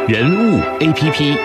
人物 APP。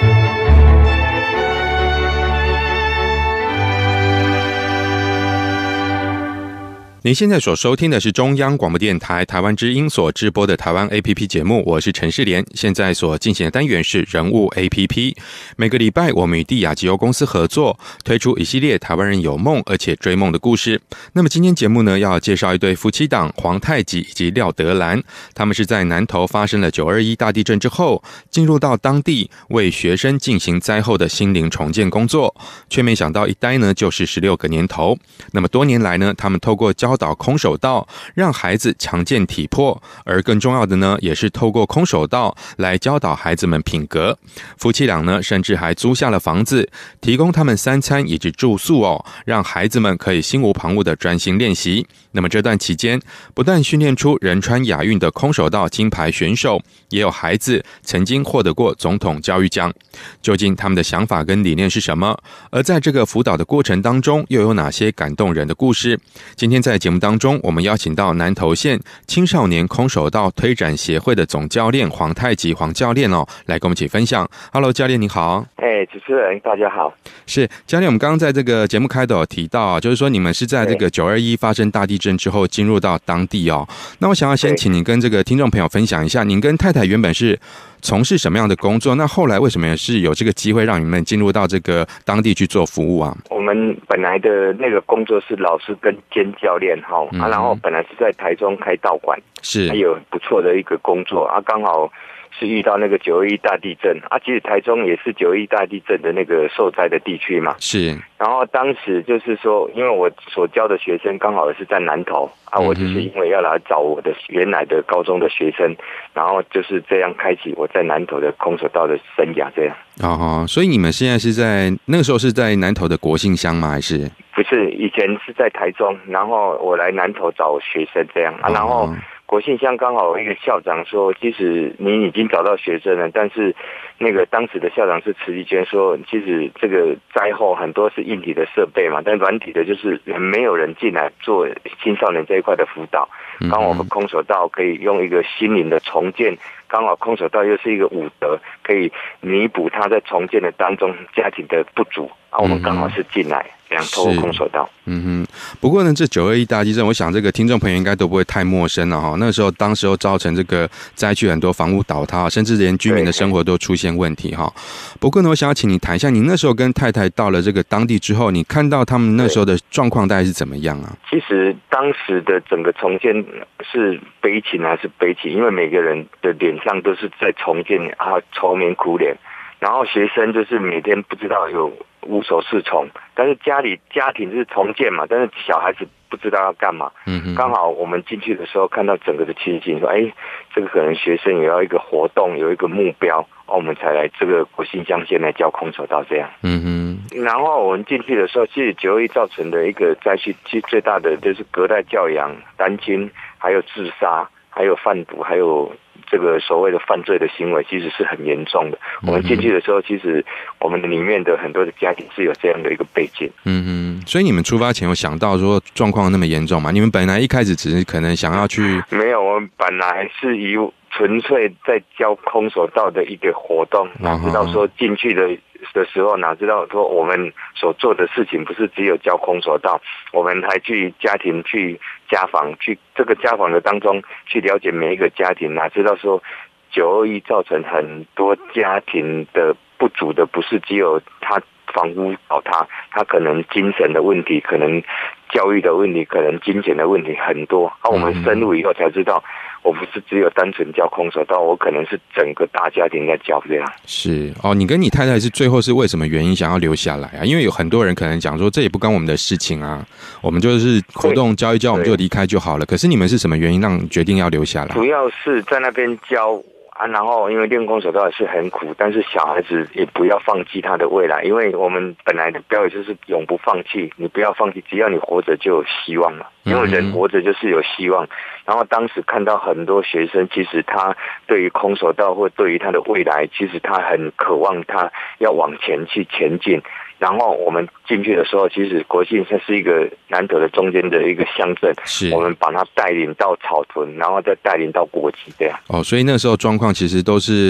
您现在所收听的是中央广播电台台湾之音所直播的台湾 APP 节目，我是陈世莲。现在所进行的单元是人物 APP。每个礼拜，我们与帝亚集邮公司合作，推出一系列台湾人有梦而且追梦的故事。那么今天节目呢，要介绍一对夫妻档黄太吉以及廖德兰，他们是在南投发生了921大地震之后，进入到当地为学生进行灾后的心灵重建工作，却没想到一待呢就是16个年头。那么多年来呢，他们透过教导空手道，让孩子强健体魄，而更重要的呢，也是透过空手道来教导孩子们品格。夫妻俩呢，甚至还租下了房子，提供他们3餐以及住宿让孩子们可以心无旁骛的专心练习。那么这段期间，不但训练出仁川亚运的空手道金牌选手，也有孩子曾经获得过总统教育奖。究竟他们的想法跟理念是什么？而在这个辅导的过程当中，又有哪些感动人的故事？今天在节目当中，我们邀请到南投县青少年空手道推展协会的总教练黄太吉黄教练来跟我们一起分享。Hello， 教练你好。 主持人大家好。 是教练，我们刚刚在这个节目开头有提到就是说你们是在这个921发生大地震之后进入到当地那我想要先请你跟这个听众朋友分享一下，您跟太太原本是从事什么样的工作？那后来为什么也是有这个机会让你们进入到这个当地去做服务啊？ 我们本来的那个工作是老师跟兼教练然后本来是在台中开道馆，是还有不错的一个工作刚好是遇到那个921大地震其实台中也是921大地震的那个受灾的地区嘛，是。然后当时就是说，因为我所教的学生刚好是在南投我就是因为要来找我的原来的高中的学生，然后就是这样开启我在南投的空手道的生涯这样。 所以你们现在是在那个时候是在南投的国姓乡吗？还是不是？以前是在台中，然后我来南投找学生这样然后国姓乡刚好有一个校长说，其实你已经找到学生了，但是那个当时的校长是池立娟说，其实这个灾后很多是硬体的设备嘛，但软体的就是没有人进来做青少年这一块的辅导。刚好我们空手道可以用一个心灵的重建，刚好空手道又是一个武德，可以弥补他在重建的当中家庭的不足我们刚好是进来这样透过空手道。 不过呢，这921大地震，我想这个听众朋友应该都不会太陌生了那时候当时候造成这个灾区很多房屋倒塌，甚至连居民的生活都出现问题不过呢，我想要请你谈一下，你那时候跟太太到了这个当地之后，你看到他们那时候的状况大概是怎么样啊？ 其实当时的整个重建是悲情还是悲情，因为每个人的脸上都是在重建愁眉苦脸，然后学生就是每天不知道有无所适从，但是家庭是重建嘛，但是小孩子不知道要干嘛。刚好我们进去的时候看到整个的情形，说这个可能学生也要一个活动，有一个目标我们才来这个国姓乡先来教空手道这样。然后我们进去的时候，其实921造成的一个灾区，其实最大的就是隔代教养、单亲，还有自杀，还有贩毒，还有这个所谓的犯罪的行为，其实是很严重的。我们进去的时候，其实我们里面的很多的家庭是有这样的一个背景。 所以你们出发前有想到说状况那么严重吗？你们本来一开始只是可能想要去…… 没有，我们本来是以纯粹在教空手道的一个活动，哪知道说进去的时候，哪知道说我们所做的事情不是只有教空手道，我们还去家庭去家访，去这个家访的当中去了解每一个家庭，哪知道说921造成很多家庭的不足的，不是只有他房屋倒塌，他可能精神的问题，可能教育的问题，可能金钱的问题很多我们深入以后才知道，我不是只有单纯教空手道，我可能是整个大家庭在教这样。 是你跟你太太是最后是为什么原因想要留下来啊？因为有很多人可能讲说这也不干我们的事情我们就是活动教一教，我们就离开就好了。可是你们是什么原因让决定要留下来？ 主要是在那边教然后因为练空手道也是很苦，但是小孩子也不要放弃他的未来，因为我们本来的标语就是永不放弃，你不要放弃，只要你活着就有希望了，因为人活着就是有希望。然后当时看到很多学生，其实他对于空手道或对于他的未来，其实他很渴望，他要往前去前进。然后我们进去的时候，其实国姓它是一个南投的中间的一个乡镇，我们把它带领到草屯，然后再带领到国际这样。 所以那时候状况其实都是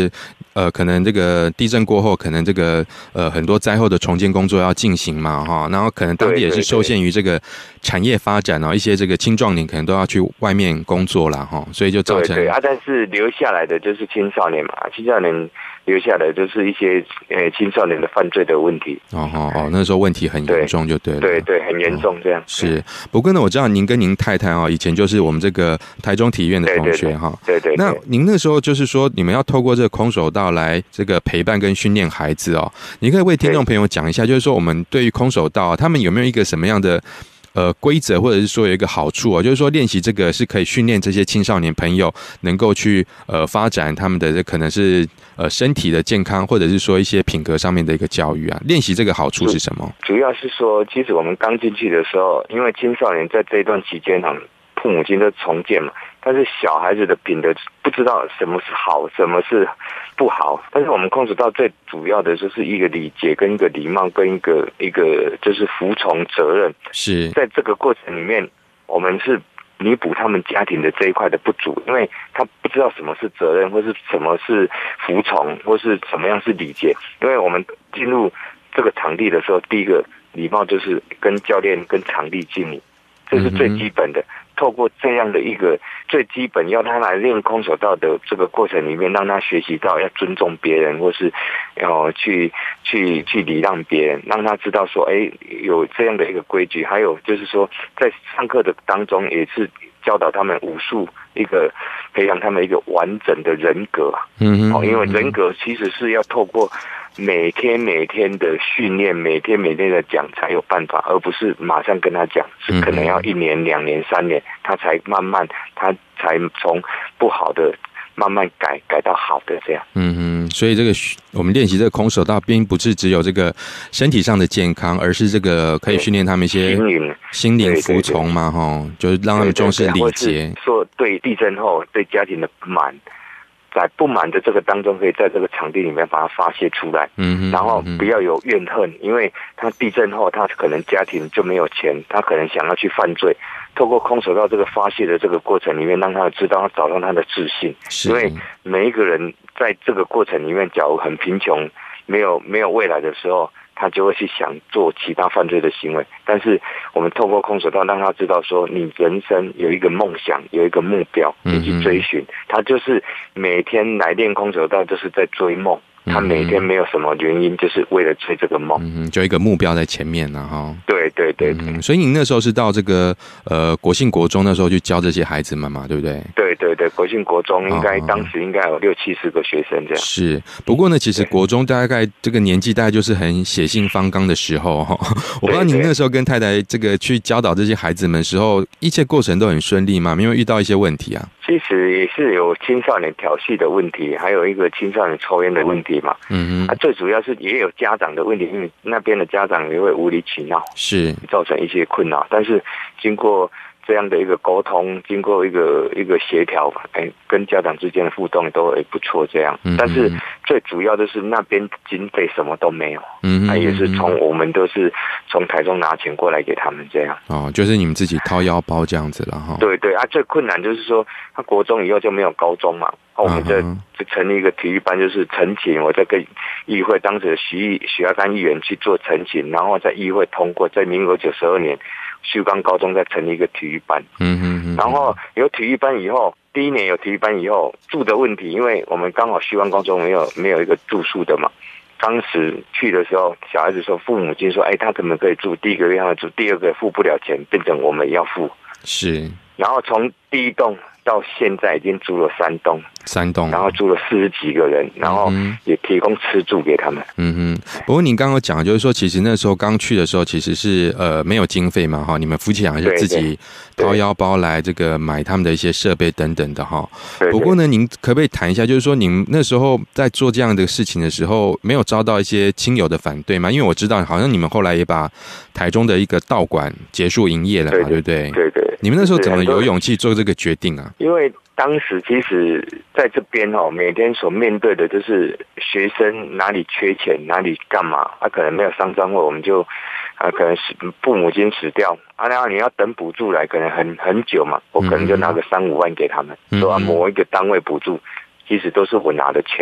可能这个地震过后，可能这个很多灾后的重建工作要进行嘛哈，然后可能当地也是受限于这个产业发展一些这个青壮年可能都要去外面工作啦哈，所以就造成但是留下来的就是青少年嘛，青少年留下来就是一些青少年的犯罪的问题。 那时候问题很严重就对了。 对，很严重这样。 是，不过呢，我知道您跟您太太以前就是我们这个台中体院的同学哈。 对。 那您那时候就是说，你们要透过这个空手道来这个陪伴跟训练孩子你可以为听众朋友讲一下，就是说我们对于空手道他们有没有一个什么样的规则，或者是说有一个好处就是说练习这个是可以训练这些青少年朋友能够去发展他们的可能是身体的健康，或者是说一些品格上面的一个教育啊。练习这个好处是什么？ 主要是说，其实我们刚进去的时候，因为青少年在这一段期间父母亲都重建嘛，但是小孩子的品德不知道什么是好，什么是不好。但是我们空手道最主要的就是一个礼节跟一个礼貌跟一个就是服从责任。 是在这个过程里面，我们是弥补他们家庭的这一块的不足，因为他不知道什么是责任，或是什么是服从，或是什么样是礼节。因为我们进入这个场地的时候，第一个礼貌就是跟教练跟场地敬礼，这是最基本的。透过这样的一个最基本要他来练空手道的这个过程里面，让他学习到要尊重别人，或是要去礼让别人，让他知道说有这样的一个规矩。还有就是说在上课的当中也是教导他们武术，一个培养他们一个完整的人格。因为人格其实是要透过每天的训练，每天的讲才有办法，而不是马上跟他讲，是可能要1年、2年、3年，他才慢慢，他才从不好的慢慢改到好的这样。 所以这个我们练习这个空手道，并不是只有这个身体上的健康，而是这个可以训练他们一些心灵服从嘛，就是让他们重视礼节。 说对地震后对家庭的不满。在不满的这个当中，可以在这个场地里面把它发泄出来，然后不要有怨恨，因为他地震后，他可能家庭就没有钱，他可能想要去犯罪。透过空手道这个发泄的这个过程里面，让他知道他找到他的自信。因为每一个人在这个过程里面，假如很贫穷，没有未来的时候，他就会去想做其他犯罪的行为。但是我们透过空手道让他知道说，你人生有一个梦想，有一个目标，你去追寻。他就是每天来练空手道，就是在追梦。他每天没有什么原因，就是为了追这个梦。 就一个目标在前面哈。 对。 所以你那时候是到这个国信国中那时候去教这些孩子们嘛，对不对？ 对，国信国中当时应该有60-70个学生这样。 是，不过呢，其实国中大概这个年纪大概就是很血性方刚的时候哈。我不知道您那时候跟太太这个去教导这些孩子们的时候，一切过程都很顺利吗？没有遇到一些问题啊？ 其实也是有青少年调戏的问题，还有一个青少年抽烟的问题嘛。最主要是也有家长的问题，因为那边的家长也会无理取闹， 是造成一些困扰。但是经过这样的一个沟通，经过一个协调，跟家长之间的互动都不错这样。但是最主要的是那边经费什么都没有，也是我们都是从台中拿钱过来给他们这样。 就是你们自己掏腰包这样子了哈。 对最困难就是说，他国中以后就没有高中嘛，我们就成立一个体育班，就是陈情，我在跟议会当时的许阿甘议员去做陈情，然后在议会通过，在民国92年。旭光高中再成立一个体育班，然后有体育班以后，第1年有体育班以后，住的问题，因为我们刚好旭光高中没有一个住宿的嘛。当时去的时候，小孩子说，父母亲说，他可不可以住？第1个月他住，第2个付不了钱，变成我们要付。 是，然后从第1栋到现在已经住了3栋，然后住了40几个人，然后也提供吃住给他们。 不过您刚刚讲，就是说，其实那时候刚去的时候，其实是没有经费嘛，哈，你们夫妻俩是自己掏腰包来这个买他们的一些设备等等的哈。不过呢，您可不可以谈一下，就是说，您那时候在做这样的事情的时候，没有遭到一些亲友的反对吗？因为我知道，好像你们后来也把台中的一个道馆结束营业了嘛，对不对？ 对。 你们那时候怎么有勇气做这个决定啊？ 因为当时其实在这边每天所面对的就是学生哪里缺钱哪里干嘛，可能没有丧葬会，我们就可能父母亲死掉然后你要等补助来，可能很久嘛，我可能就拿个3-5万给他们，说某一个单位补助，其实都是我拿的钱。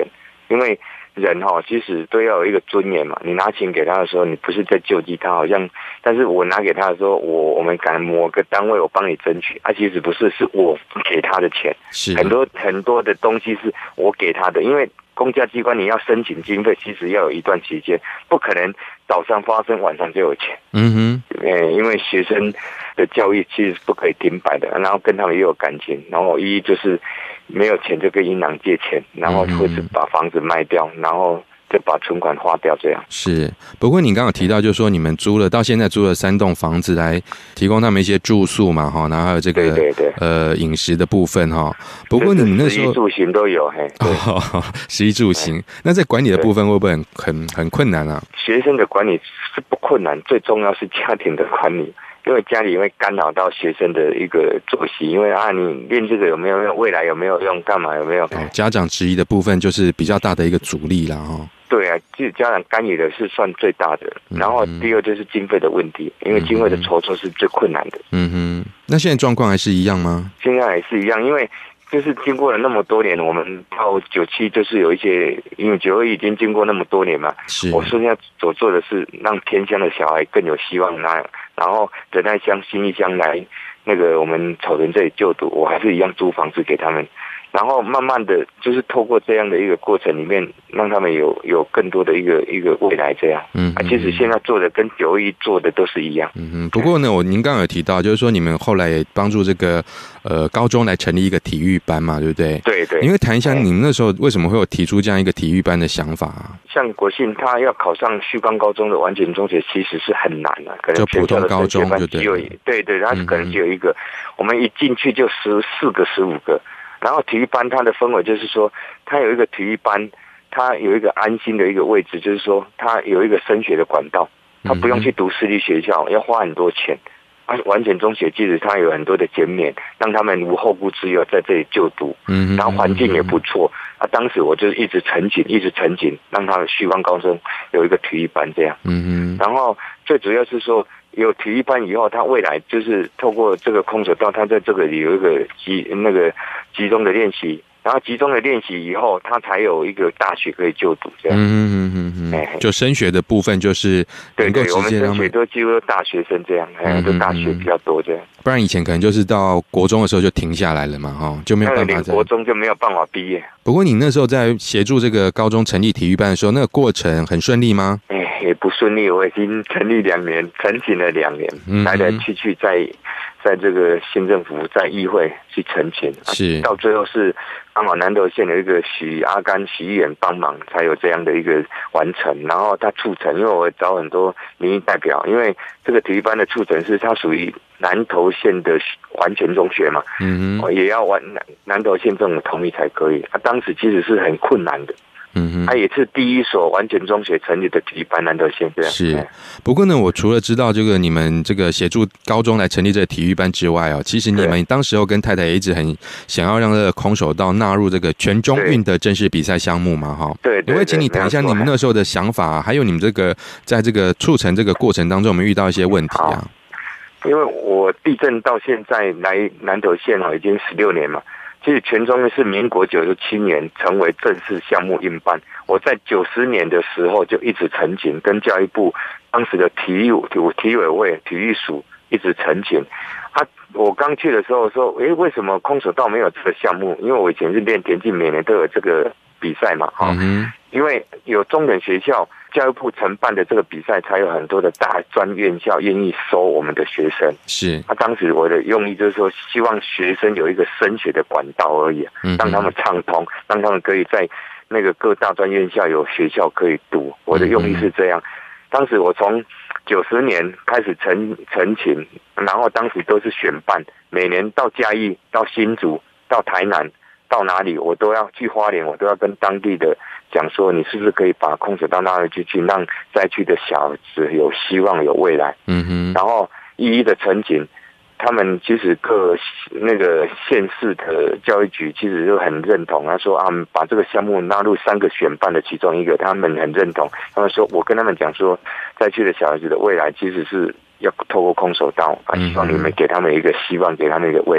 因为人其实都要有一个尊严嘛。你拿钱给他的时候，你不是在救济他，好像，但是我拿给他的时候，我们赶某个单位我帮你争取，其实不是，是我给他的钱， 是很多的东西是我给他的，因为公家机关你要申请经费，其实要有一段期间，不可能早上发生晚上就有钱。因为学生的教育其实不可以停摆的，然后跟他们也有感情，然后就是没有钱就跟银行借钱，然后或是把房子卖掉，然后就把存款花掉这样。 是，不过你刚刚有提到，就是说你们到现在租了3栋房子来提供他们一些住宿嘛，哈，然后还有这个对饮食的部分哈。不过你们那时候食衣住行都有， 食衣住行，那在管理的部分会不会很困难啊？ 学生的管理是不困难，最重要是家庭的管理。因为家里会干扰到学生的一个作息，因为你练这个有没有用，未来有没有用，干嘛有没有？ 家长质疑的部分就是比较大的一个阻力啦， 对啊，其实家长干预的是算最大的，然后第二就是经费的问题，因为经费的筹措是最困难的。 那现在状况还是一样吗？ 现在还是一样，因为就是经过了那么多年，我们到97就是有一些，因为921已经经过那么多年嘛，我现在所做的是让偏乡的小孩更有希望，然后仁爱乡、新义乡来我们草屯这里就读，我还是一样租房子给他们，然后慢慢的就是透过这样的一个过程里面，让他们有更多的一个未来这样。其实现在做的跟921做的都是一样。 不过呢，您刚刚有提到，就是说你们后来也帮助这个高中来成立一个体育班嘛，对不对？ 对。 因为谈一下你们那时候为什么会有提出这样一个体育班的想法啊？ 像国信他要考上旭光高中的完全中学，其实是很难的，可能就普通高中就对，他可能只有一个，我们一进去就14个、15个。然后体育班它的氛围就是说，它有一个体育班，它有一个安心的一个位置，就是说它有一个升学的管道，它不用去读私立学校，要花很多钱。完全中学其实它有很多的减免，让他们无后顾之忧在这里就读。然后环境也不错。当时我就一直陈情，让他们旭光高中有一个体育班这样。然后最主要是说，有体育班以后，他未来就是透过这个空手道，他在这个里有一个集中的练习，然后集中的练习以后，他才有一个大学可以就读这样。 就升学的部分就是能够直接让他们， 我们升学都几乎都大学生这样，都大学比较多这样。 不然以前可能就是到国中的时候就停下来了嘛，就没有办法。 国中就没有办法毕业。 不过你那时候在协助这个高中成立体育班的时候，那个过程很顺利吗？ 也不顺利，我已经成立2年，成型了2年，来来去在这个县政府在议会去澄清， 是到最后是刚好南投县有一个许议员帮忙，才有这样的一个完成。然后他促成，因为我找很多民意代表，因为这个体育班的促成是它属于南投县的完全中学嘛，也要南投县政府同意才可以。当时其实是很困难的。它也是第一所完全中学成立的体育班，南投县这样。 是，不过呢，我除了知道这个你们这个协助高中来成立这个体育班之外其实你们当时候跟太太也一直很想要让这个空手道纳入这个全中运的正式比赛项目嘛， 对。 我会请你谈一下你们那时候的想法，还有你们这个在这个促成这个过程当中，我们遇到一些问题啊。 因为我地震到现在来南投县已经16年嘛。其实全中运是民国97年成为正式项目运办，我在90年的时候就一直陈情，跟教育部当时的体委会体育署一直陈情。我刚去的时候说，为什么空手道没有这个项目？因为我以前是练田径，每年都有这个比赛嘛，因为有中等学校教育部承办的这个比赛，才有很多的大专院校愿意收我们的学生。 是， 当时我的用意就是说，希望学生有一个升学的管道而已，让他们畅通，让他们可以在那个各大专院校有学校可以读。我的用意是这样。当时我从90年开始陈情，然后当时都是选办，每年到嘉义、到新竹、到台南。到哪里我都要去花莲，我都要跟当地的讲说，你是不是可以把空手道纳入进去，让灾区的小孩子有希望、有未来。然后一一的陈情，他们其实各县市的教育局其实就很认同，他说把这个项目纳入3个选办的其中一个，他们很认同。他们说，我跟他们讲说，灾区的小孩子的未来其实是要透过空手道希望你们给他们一个希望，给他们一个未来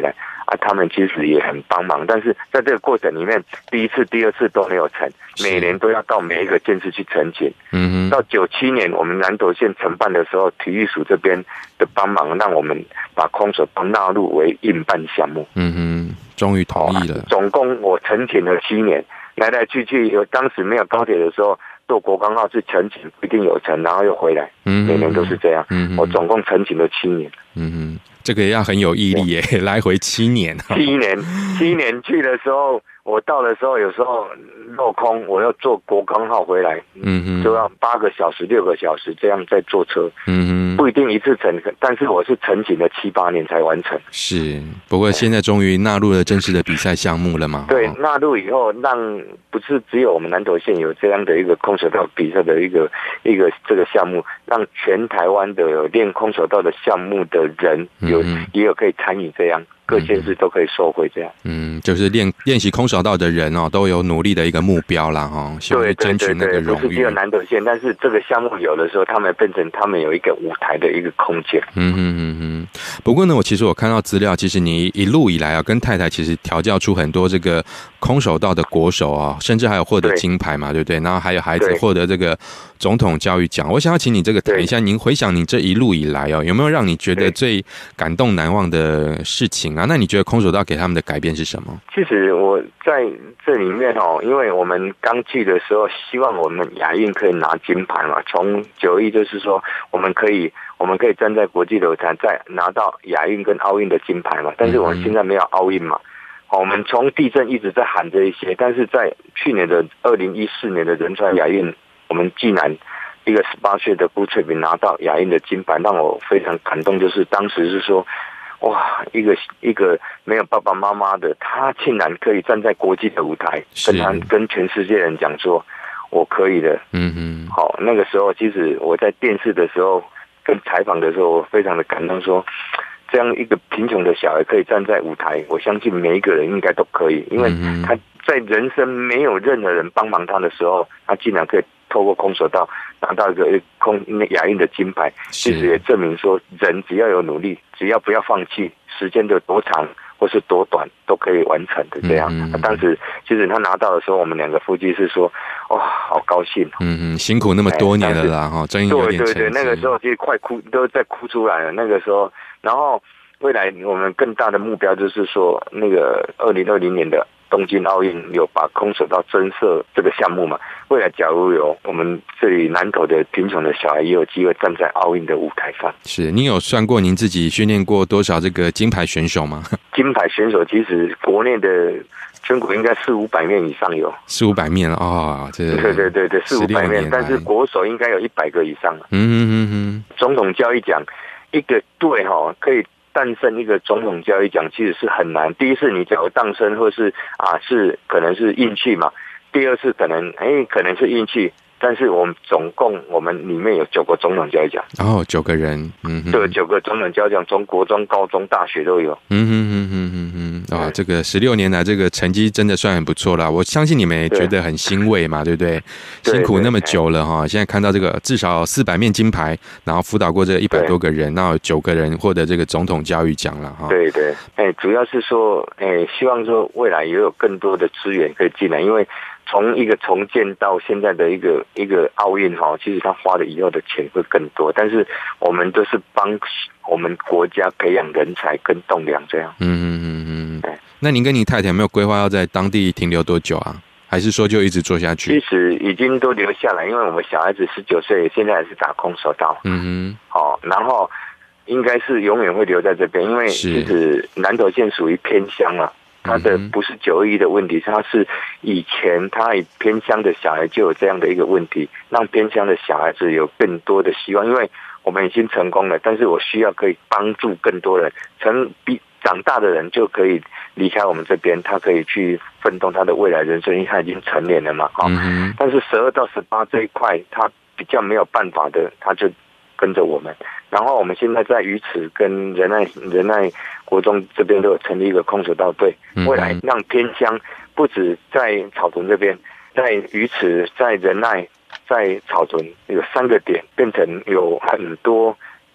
他们其实也很帮忙，但是在这个过程里面，第一次、第二次都没有成，每年都要到每一个县市去澄清。到97年我们南投县承办的时候，体育署这边的帮忙，让我们把空手道纳入为应办项目。 终于同意了。 总共我澄清了7年，来来去去，当时没有高铁的时候，坐国光号是澄清不一定有成，然后又回来，每年都是这样。我总共澄清了7年。 这个也要很有毅力耶，来回7年。7年去的时候，我到的时候有时候落空，我要坐国光号回来，就要8个小时、6个小时这样再坐车，不一定一次成，但是我是澄清了7、8年才完成。是，不过现在终于纳入了正式的比赛项目了嘛？ 对，纳入以后，让不是只有我们南投县有这样的一个空手道比赛的一个这个项目，让全台湾的有练空手道的项目的人也有可以参与这样。各县市都可以收回这样， 就是练习空手道的人都有努力的一个目标啦，希望争取那个荣誉。 不是只有南投县，但是这个项目有的时候他们变成他们有一个舞台的一个空间。 不过呢，我看到资料，其实你一路以来跟太太其实调教出很多这个空手道的国手甚至还有获得金牌嘛，对不对？然后还有孩子获得这个总统教育奖。我想要请你这个谈一下，您回想你这一路以来有没有让你觉得最感动难忘的事情？那你觉得空手道给他们的改变是什么？ 其实我在这里面因为我们刚去的时候，希望我们亚运可以拿金牌嘛。从91就是说，我们可以站在国际的舞台，再拿到亚运跟奥运的金牌嘛。但是我们现在没有奥运嘛。我们从地震一直在喊这一些，但是在去年的2014年的仁川亚运，我们竟然一个18岁的辜翠萍拿到亚运的金牌，让我非常感动。就是当时是说，哇，一个没有爸爸妈妈的，他竟然可以站在国际的舞台，跟全世界人讲说，我可以的。那个时候其实我在电视的时候跟采访的时候，我非常的感动，说这样一个贫穷的小孩可以站在舞台，我相信每一个人应该都可以，因为他在人生没有任何人帮忙他的时候，他竟然可以透过空手道拿到一个亚运的金牌，其实也证明说，人只要有努力，只要不要放弃，时间的多长或是多短都可以完成的。这样，当时其实他拿到的时候，我们2个夫妻是说，哇，好高兴。 辛苦那么多年了啦，真有点成绩。 对，那个时候其实快哭，都在哭出来了。那个时候，然后未来我们更大的目标就是说，那个2020年的东京奥运有把空手道增设这个项目嘛？未来假如有我们这里南投的贫穷的小孩也有机会站在奥运的舞台上。 是，您有算过您自己训练过多少这个金牌选手吗？ 金牌选手其实国内的全国应该400-500面以上有。 400-500面对，400-500面，但是国手应该有100个以上。总统教育奖一个队可以诞生一个总统教育奖，其实是很难。第一次你假如诞生，或是可能是运气嘛。第二次可能是运气，但是我们总共我们里面有9个总统教育奖。 9个人， 对，9个总统教育奖，从国中、高中、大学都有。 这个16年来这个成绩真的算很不错了。我相信你们也觉得很欣慰嘛，对不对？辛苦那么久了现在看到这个至少400面金牌，然后辅导过这个100多个人，然后9个人获得这个总统教育奖了对，主要是说，希望说未来也有更多的资源可以进来，因为从一个重建到现在的一个奥运其实他花的以后的钱会更多，但是我们都是帮我们国家培养人才跟栋梁这样。 那您跟你太太有没有规划要在当地停留多久啊？还是说就一直做下去？ 其实已经都留下来，因为我们小孩子19岁，现在还是打空手道。然后应该是永远会留在这边，因为其实南投县属于偏乡了。他的不是921的问题，他是以前他偏乡的小孩就有这样的一个问题，让偏乡的小孩子有更多的希望。因为我们已经成功了，但是我需要可以帮助更多人，长大的人就可以离开我们这边，他可以去奋斗他的未来人生，因为他已经成年了嘛。但是12到18这一块，他比较没有办法的，他就跟着我们。然后我们现在在鱼池跟仁爱国中这边都有成立一个空手道队，未来让偏乡不止在草屯这边，在鱼池、在仁爱、在草屯有3个点，变成有很多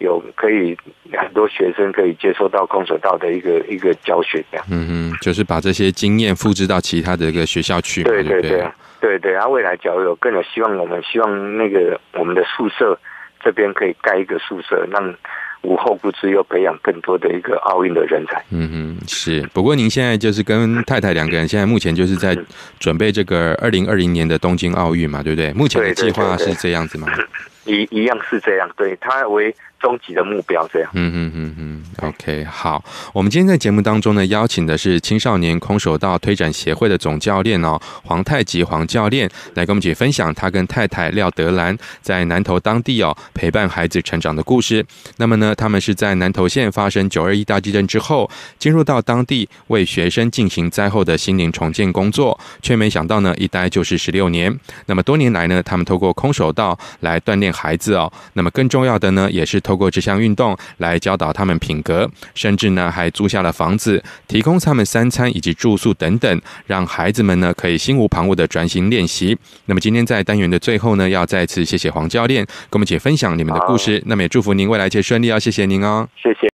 有可以很多学生可以接受到空手道的一个教学这样。 就是把这些经验复制到其他的一个学校去嘛。对对对对对，未来假如有更有希望，我们希望那个我们的宿舍这边可以盖一个宿舍，让无后顾之忧，培养更多的一个奥运的人才。 是。不过您现在就是跟太太两个人，现在目前就是在准备这个2020年的东京奥运嘛，对不对？目前的计划是这样子吗？ 一样是这样，对，它为终极的目标这样。 OK， 好，我们今天在节目当中呢，邀请的是青少年空手道推展协会的总教练黄太极黄教练，来跟我们一起分享他跟太太廖德兰在南投当地陪伴孩子成长的故事。那么呢，他们是在南投县发生921大地震之后，进入到当地为学生进行灾后的心灵重建工作，却没想到呢，一待就是16年。那么多年来呢，他们透过空手道来锻炼孩子那么更重要的呢，也是透过这项运动来教导他们品格，甚至呢还租下了房子，提供他们3餐以及住宿等等，让孩子们呢可以心无旁骛的专心练习。那么今天在单元的最后呢，要再次谢谢黄教练跟我们一起分享你们的故事。那么也祝福您未来一切顺利，谢谢您哦。 谢谢。